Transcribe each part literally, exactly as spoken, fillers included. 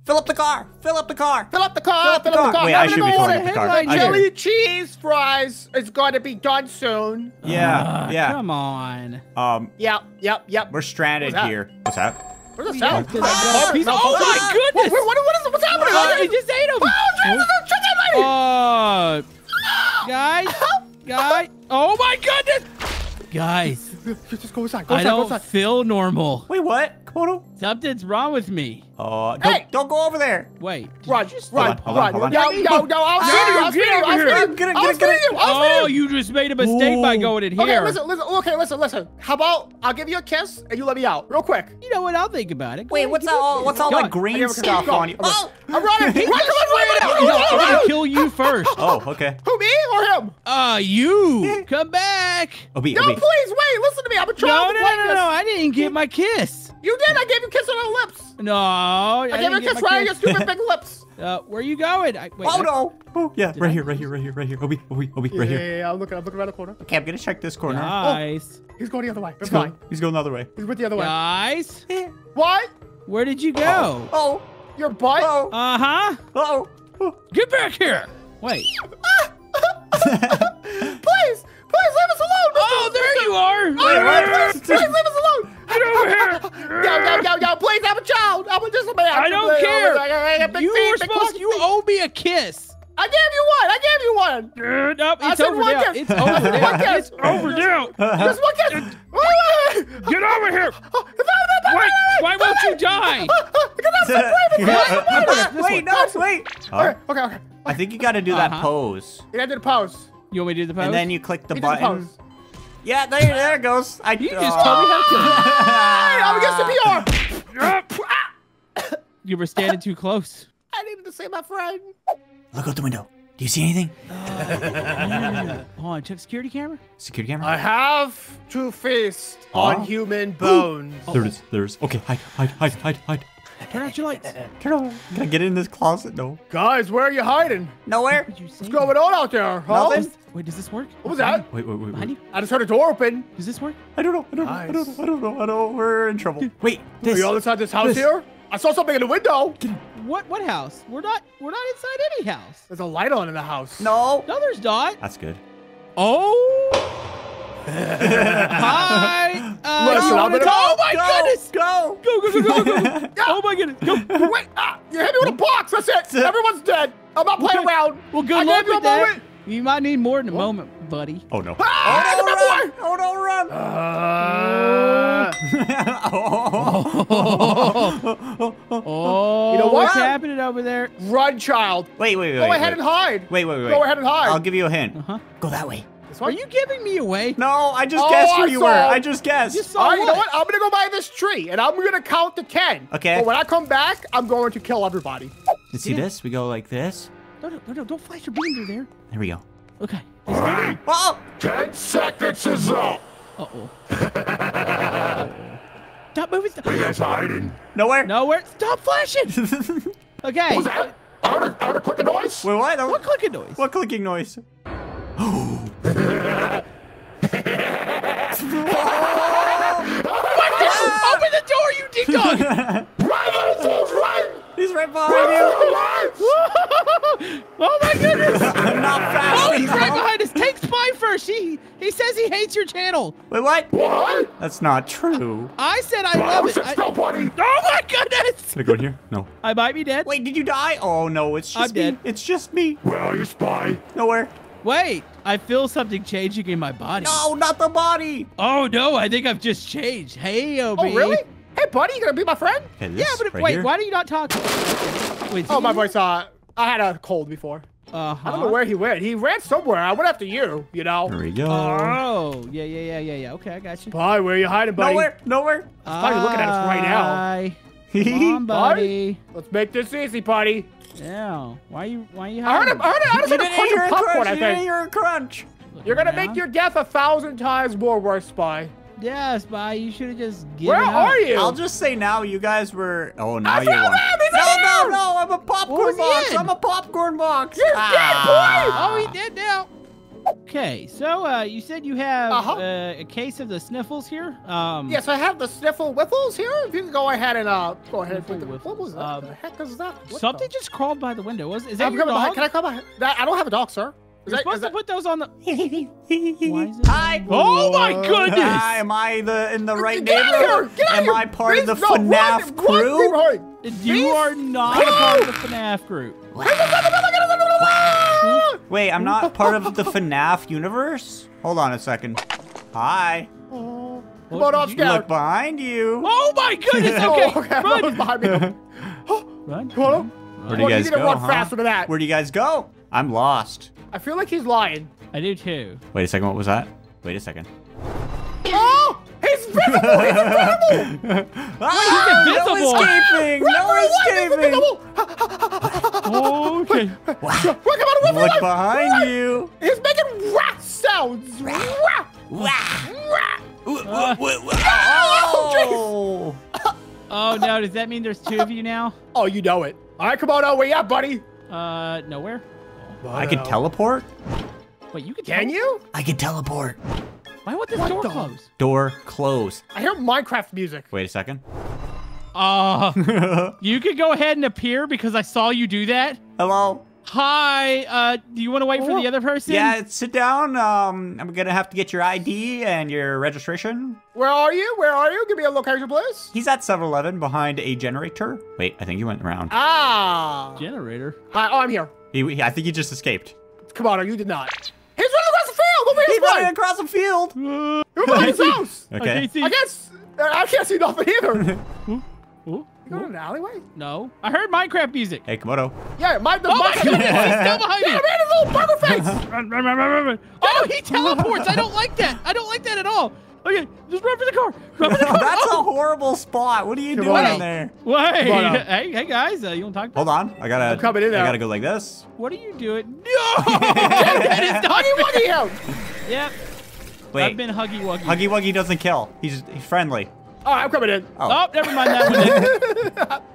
Fill up the car. Fill up the car. Fill up the car. Fill up the car. Wait, I should be filling up the car. I Chili cheese fries is going to be done soon. Yeah, uh, yeah. Come on. Um. Yep, yep, yep. We're stranded What's here. What's that? Where's the sound? Oh, piece of, oh my goodness! What, what, what is, what's happening? Uh, it just ate him. Oh, Oh, guys, guys. Oh my goodness, guys. Just go inside. Go I inside. don't Go inside. feel normal. Wait, what? Komodo? Something's wrong with me. Uh, don't, Hey! don't go over there. Wait. did Run, you just- run, Hold on, run. hold on, Yo, hold yo, yo, yo, I was No, feeding you. I was get feeding you. over I was here. feeding you. Get it, I was get it, feeding you. I was Oh, feeding you. you just made a mistake by Ooh. going in Okay, here. listen, listen. Okay, listen, listen. How about I'll give you a kiss and you let me out, real quick. You know what? I'll think about it. Go Wait, ahead, what's give that me a all? kiss. What's all Go that on. green Okay, okay, stuff go. on you? I'm Oh, I'm running. Run, come on, run, No, run, I'm run, gonna run. kill you first. oh, okay. Who, me or him? Uh, you. Come back. Obi, No, Obi. please, wait. Listen to me. I'm a No, child no, of no, no, whiteness. no. I didn't get my kiss. You did. I gave you a kiss on the lips. No, I, I gave you didn't a get kiss my right on your stupid big lips. Uh, where are you going? I, wait, Oh, I- no. Oh, yeah, right I here, right here, right here, right here. Obi, Obi, Obi, right Yeah, here. yeah, yeah. I'm looking. I'm looking around the corner. Okay, I'm gonna check this corner. Guys. He's going the other way. It's He's fine. going, he's going the other way. He's with the other way. Guys. What? Where did you go? Oh, Your butt? oh, Uh-huh. oh. oh. Get back here. Wait. Please, please leave us alone. Oh, there you are. Oh, please, please leave us alone. Get over here. Yo, yo, yo, yo, please, I'm a child. I'm a just a man. I don't Please, care. I got- I got big You feet, were big supposed claws, you feet. owe me a kiss. I gave you one. I gave you one. Uh, nope, I it's said over one now. kiss. It's I over said now. one kiss. It's over now. Just one kiss. Wait, wait, wait. Get over here. Wait, why won't you die? Wait, no, wait. Okay, okay, okay. I think you gotta do that Uh-huh. pose. You gotta do the pose. You want me to do the pose? And then you click the You did the button. pose. Yeah, there, there it goes. I, You just told me how to kill Hey, I'm against the P R. You were standing too close. I needed to say my friend. Look out the window. Do you see anything? Hold on, check security camera. Security camera? I have to feast Huh? on human bones. There it is. There it is. Okay, hide, hide, hide, hide, hide. Turn out your lights. Turn on. Can I get in this closet? No. Guys, where are you hiding? Nowhere. What did you say? What's going on out there? Huh? Nothing. Wait, does this work? What was that? Wait, wait, wait, Behind wait. you? I just heard a door open. Does this work? I don't know. I don't know. I don't Nice. know. I don't know. I don't know. We're in trouble. Wait, Are this. you all inside this house this. here? I saw something in the window. What what house? We're not we're not inside any house. There's a light on in the house. No. No, there's not. That's good. Oh. Hi. Uh, Listen, you I'm wanna gonna- go? Oh my Go, goodness. Go. Go go go go go. go. Oh my goodness. Go. Wait, ah, you hit me with a box. That's it. Everyone's dead. I'm not playing Okay. around. Well, good I luck gave you with a that. moment. You might need more in a moment, buddy. Oh no. Ah, oh, no, come run. on, Oh no, run. Uh, oh. Oh, You know what? what's happening over there? run, child. Wait, wait, wait. Go wait, ahead wait. and hide. Wait, wait, wait. Go ahead and hide. I'll give you a hint. Uh-huh. Go that way. This Are one? you giving me away? No, I just Oh, guessed who I you saw. were. I just guessed. You saw All right, you know what? what? I'm gonna go by this tree, and I'm gonna count to ten. Okay. But when I come back, I'm going to kill everybody. You see this? We go like this. No, no, no, no, don't flash your beam through there. There we go. Okay. Oh! Ten seconds is up. Uh-oh. Stop moving. Stop. You guys hiding? Nowhere? Nowhere. Stop flashing. Okay. What's that? I heard a, I heard a quick noise. Wait, what? What clicking noise? What clicking noise? Open the door, you ding dong. Right, Wolf, right. He's right behind you. Oh my goodness. I'm not fast Oh, he's enough. right behind us. Take Spy first. He he says he hates your channel. Wait, what? What? That's not true. I said I love it. Sit I, still, buddy. oh my goodness. Can I go in here? No. I might be dead. Wait, did you die? Oh no, it's just I'm me. dead. It's just me. Where are you, spy? Nowhere. Wait, I feel something changing in my body. No, not the body. Oh no, I think I've just changed. Hey, Obi. Oh, really? Hey, buddy, you gonna be my friend? Okay, this Yeah, but right wait, here. why do you not talk? Wait, Oh, my voice. Uh, I had a cold before. Uh-huh. I don't know where he went. He ran somewhere. I went after you. You know. There we go. Oh, yeah, yeah, yeah, yeah, yeah. Okay, I got you. Bye. Where are you hiding, buddy? Nowhere. Nowhere. probably looking at us right now. Hi. Come on, buddy. Let's make this easy, buddy. Yeah. Why are you? Why are you I heard hiding? him. I heard him. I You just heard didn't a crunch hear of a popcorn. crunch. I You didn't think hear a crunch. you're gonna Around. make your death a thousand times more worse, Spy. Yeah, Spy. You should have just given Where up. are you? I'll just say now, you guys were. Oh, now I you found won. him! He's No, in no, here! no! I'm a What popcorn was he box. in? I'm a popcorn box. You're dead, boy! Oh, he did now. Okay, so uh, you said you have Uh-huh. uh, a case of the sniffles here. Um, Yes, I have the sniffle whiffles here. If you can go ahead and uh, go ahead and put the, Sniffle what was that? whiffles. the Um, heck is that? What Something the? just crawled by the window. Was is that I'm your coming behind. dog? Can I come behind? That, I don't have a dog, sir. Is You're that, supposed is to that... put those on the. Why is it? Hi. Oh my What? goodness! Hi, am I the in the right Get out of here! neighborhood? Get out of Am here! I part of the Please, no, run, FNAF run, crew? run, run. You Please? are not a part of the FNAF group. Wait, I'm not part of the FNAF universe? Hold on a second. Hi. Come What on, did I'm you- scared. Look behind you. Oh my goodness! Oh, Okay, okay, that was run, behind me. run. Come on. Where do Well, you you guys need to go, run huh? faster than that. Where do you guys go? I'm lost. I feel like he's lying. I do too. Wait a second, what was that? Wait a second. Oh! He's visible! He's invisible! Ah, invisible. No escaping! Run No for your escaping! life! He's invisible! Oh, okay. Run, come on, run for your Look life! behind you. He's making rat sounds! Rat! Rat! Uh, Oh! oh no! Does that mean there's two of you now? Oh, you know it. All right, come on, oh, where you at, buddy? Uh, nowhere. I can teleport? Wait, you can. Can tell- you? I can teleport. Why would this What door the- close? Door close. I hear Minecraft music. Wait a second. Uh, you could go ahead and appear because I saw you do that. Hello? Hi. Uh, do you want to wait for the other person? Yeah, sit down. Um, I'm gonna have to get your I D and your registration. Where are you? Where are you? Give me a location, please. He's at seven eleven behind a generator. Wait, I think he went around. Ah. Generator. Hi, oh, I'm here. He, he- I think he just escaped. Come on, you did not. He's running across the field! Over He's here, running boy! across the field. Who behind his house? I Okay. can't see. I guess uh, I can't see nothing either. Ooh, You going in an alleyway? no. I heard Minecraft music. Hey, Komodo. Yeah, my the Oh my my- goodness! He's still behind Yeah, me. man, his little burger face. Run, run, run, run, run, run. Oh, he teleports. I don't like that. I don't like that at all. Okay, just run for the car. Run for the car. That's oh. a horrible spot. What are you Come doing on. in there? Wait. Come on. Hey, hey guys. Uh, you want to talk about Hold on. I gotta. I'm coming in I now. gotta go like this. What are you doing? No! That is not Huggy Wuggy him. Yep. Wait. I've been huggy wuggy. Huggy Wuggy doesn't kill. He's he's friendly. All right, I'm coming in. Oh, never mind that one.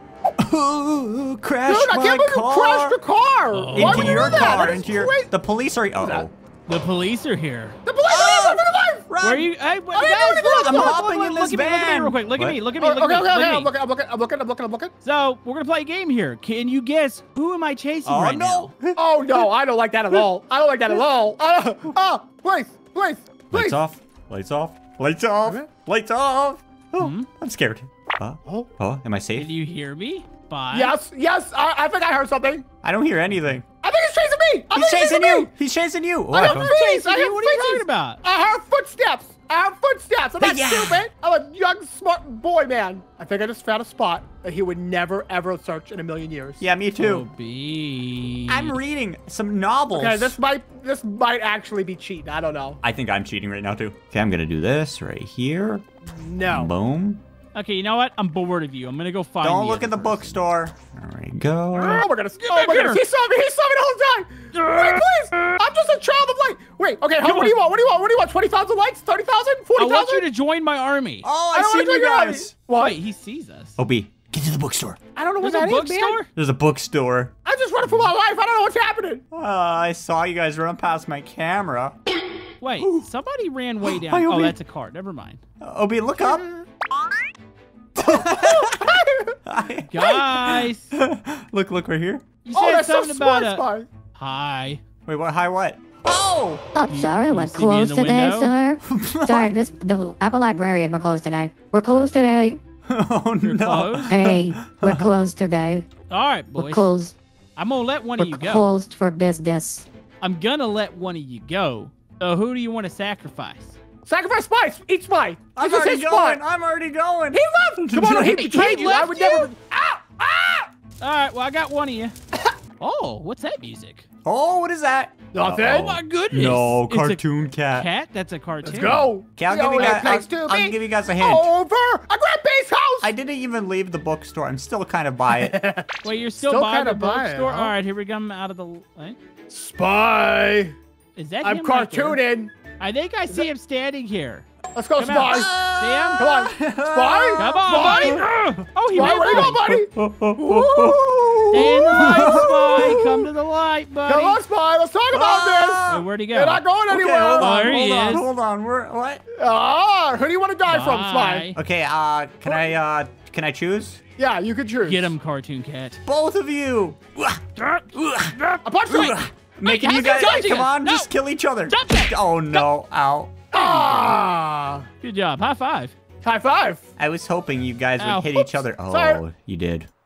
Ooh, crash Dude, I my can't believe you car. crashed the car. Oh. Why Into would you your do that? car. That is Into your. crazy. The police are. Uh oh. The police are here. The police are here. Run for your life. Run. Where are you? Hey, wait, I didn't guys, do anything. look, I'm look, look, hopping look, in look this at me, look at me van. real quick. Look What? at me. Look at me. Okay, Look okay, at me. okay. Look I'm at me. looking. I'm looking. I'm looking. I'm looking. I'm looking. So we're gonna play a game here. Can you guess who am I chasing Oh right no. now? Oh no, I don't like that at all. I don't like that at all. Uh, oh, please, please, please. Lights off. Lights off. Lights off. Okay. Lights off. Oh, Hmm? I'm scared. Uh, Oh. oh, am I Did safe? you hear me? Bye. Yes, yes. I, I think I heard something. I don't hear anything. I think he's chasing me. I He's think chasing me. you. He's chasing you. Oh, I I have found- feet. Chasing I you? have What are you feet. talking about? I heard footsteps. I heard footsteps. I'm not Yeah. stupid. I'm a young, smart boy, man. I think I just found a spot that he would never, ever search in a million years. Yeah, me Oh, too. B. I'm reading some novels. Okay, this might, this might actually be cheating. I don't know. I think I'm cheating right now too. Okay, I'm gonna do this right here. No. Boom. Okay, you know what? I'm bored of you. I'm gonna go find. Don't the look other at the person. bookstore. There we go. Oh, we're gonna. Oh back my goodness, here. he saw me. He saw me the whole time. Wait, please. I'm just a child of light. Wait. Okay. How, what do you want? What do you want? What do you want? Twenty thousand likes? Thirty thousand? I Forty want you thousand? to join my army. Oh, I I, don't see wanna you join your army. guys. What? Wait, he sees us. O B, get to the bookstore. I don't know what There's a that is, man. bookstore? There's a bookstore. I'm just running for my life. I don't know what's happening. Uh, I saw you guys run past my camera. Wait, somebody ran way down. Hi, Oh, Obi. that's a car. Never mind. Uh, O B, look up. Guys, look, look right here. you Oh, said that's so something smart, about a Spy. hi. Wait, what? Hi, what? Oh! Oh, sorry, we're you see me in closed the today, window? sir. sorry, this the Apple Librarian, we're closed today. We're closed today. Oh You're no! closed. Hey, we're closed today. All right, We're boys. closed. I'm gonna let one We're of you go. closed for business. I'm gonna let one of you go. So who do you want to sacrifice? Sacrifice Spice. Eat Spy. I'm This is already his going. spot. I'm already going. He left. Come on, he betrayed He you. I left would you? never. Ah! Ah! All right, well I got one of you. Oh, what's that music? Oh, what is that? Nothing. Oh my goodness! No, It's a cartoon cat. cat. That's a cartoon. Let's go. Okay, I'll You give you know guys. that place to I'll, I'll be. give you guys a hint. Over. I grabbed Base House. I didn't even leave the bookstore. I'm still kind of by it. Wait, you're still, Still by the kinda by it, bookstore? huh? All right, here we come out of the. What? Spy. Is that I'm him right there? cartooning. I think I see him standing here. Let's go, Come out. Spy. See him? Come on. Spy. Come on, Spy. buddy. Oh, he Spy, ran where you away. go, buddy? Ooh. Stay in the light, Spy. Come to the light, buddy. Come on, Spy. Let's talk about Ah! Wait, where'd he this. go? You're not going Okay, anywhere. hold Oh, on, there he hold on, is. hold on. We're what? Ah, who do you want to die from, Spy? Bye. Okay, uh, can I, uh, can I choose? Yeah, you can choose. Get him, Cartoon Cat. Both of you. A punch right. Making you how's guys, he dodging come it? on, No. just kill each other. Jump it. Oh no, ow. Ah. Good job. High five. High five. I was hoping you guys Ow. would hit Oops. each other. Oh, Sorry. you did.